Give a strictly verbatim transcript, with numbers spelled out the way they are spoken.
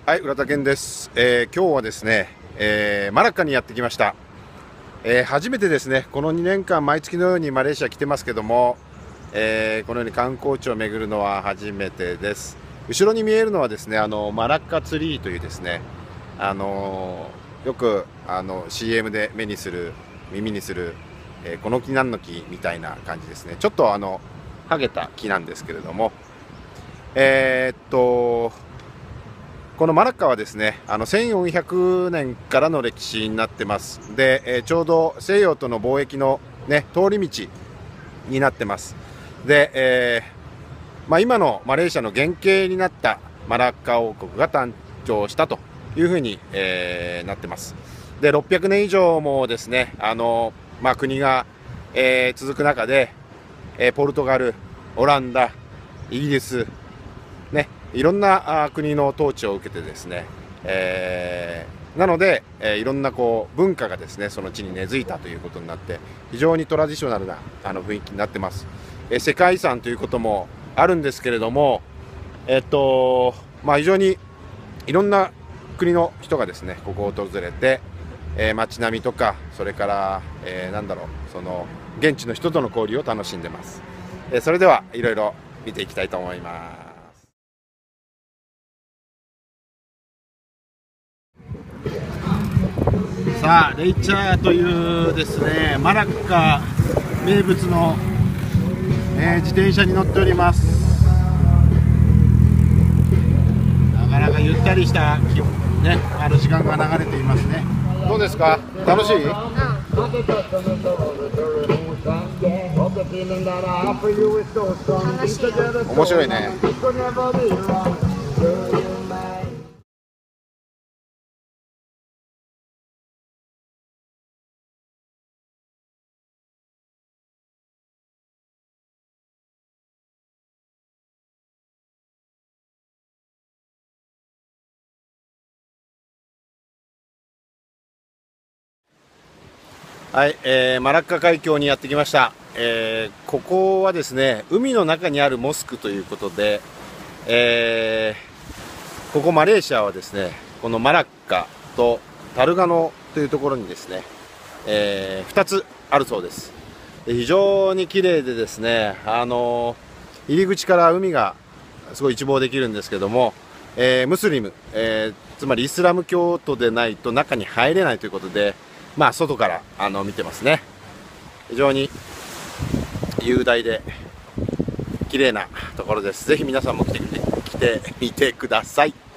はい、浦田健です。えー、今日はですね、えー、マラッカにやってきました。えー、初めてですね、このにねんかん毎月のようにマレーシア来てますけども、えー、このように観光地を巡るのは初めてです。後ろに見えるのはですね、あのマラッカツリーというですね、あのー、よくあの シーエム で目にする、耳にする、えー、この木なんの木みたいな感じですね。ちょっとあの剥げた木なんですけれども、えー、っとこのマラッカはですね、あのせんよんひゃくねんからの歴史になってます。で、えー、ちょうど西洋との貿易の、ね、通り道になってます。で、えーまあ、今のマレーシアの原型になったマラッカ王国が誕生したというふうに、えー、なってます。で、ろっぴゃくねん以上もですね、あのまあ、国が、えー、続く中で、えー、ポルトガル、オランダ、イギリス、ね、いろんなあ国の統治を受けてですね、えー、なので、えー、いろんなこう文化がですねその地に根付いたということになって非常にトラディショナルなあの雰囲気になってます。えー、世界遺産ということもあるんですけれども、えっとまあ、非常にいろんな国の人がですねここを訪れて、えー、街並みとかそれから、えー、なんだろうその現地の人との交流を楽しんでます。えー、それではいろいろ見ていきたいと思います。さあ、レイチャーというですねマラッカ名物の、えー、自転車に乗っております。なかなかゆったりした、ね、あの時間が流れていますね。どうですか、楽しい？うん、面白いね。はい、えー、マラッカ海峡にやってきました。えー、ここはですね海の中にあるモスクということで、えー、ここマレーシアはですねこのマラッカとタルガノというところにですね、えー、ふたつあるそうです。非常に綺麗でですね、あのー、入り口から海がすごい一望できるんですけども、えー、ムスリム、えー、つまりイスラム教徒でないと中に入れないということで、まあ、外からあの見てますね。非常に雄大で綺麗なところです。ぜひ皆さんも来て、来てみてください。